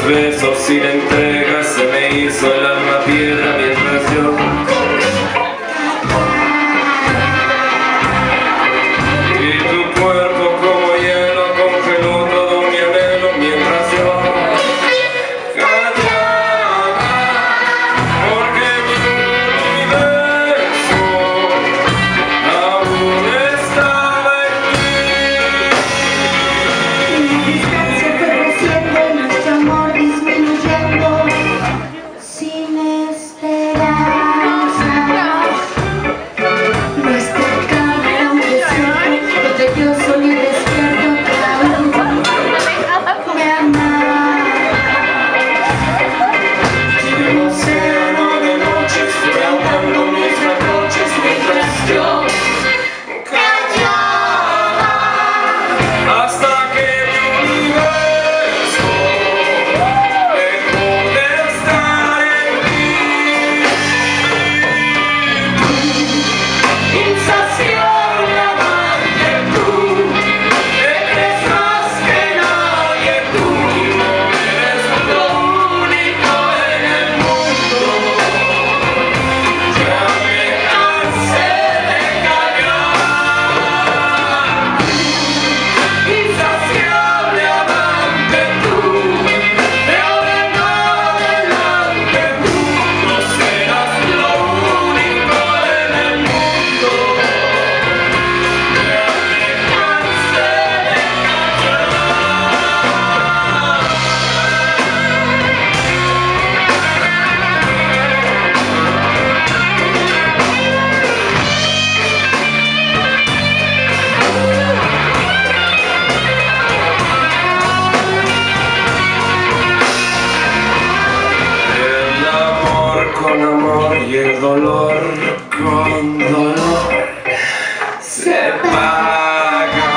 tus besos sin entrega se me hizo el alma piedra mientras yo y tu cuerpo como hielo congeló todo mi anhelo mientras yo callaba porque mi universo aún estaba en ti. Se fue creciendo, nuestro amor disminuyendo sin esperanza. Nuestra cama era un desierto donde yo solía despierto aún me amaba. Y un océano de noches fue ahogando mis reproches mientras yo callaba hasta que mi universo dejó de estar en ti. Insaciable amante, tú te crees más que nadie, tú eres lo único en el mundo. Ya me cansé de callar. Insaciable amante, tú de ahora en adelante tú no serás lo único en el mundo. Ya me cansé de el amor con amor y el dolor con dolor se paga.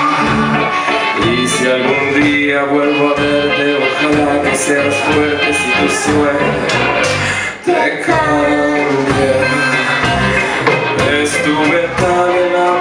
Y si algún día vuelvo a verte, ojalá que seas fuerte si tu sueño te cambia. Estuve tan enamorado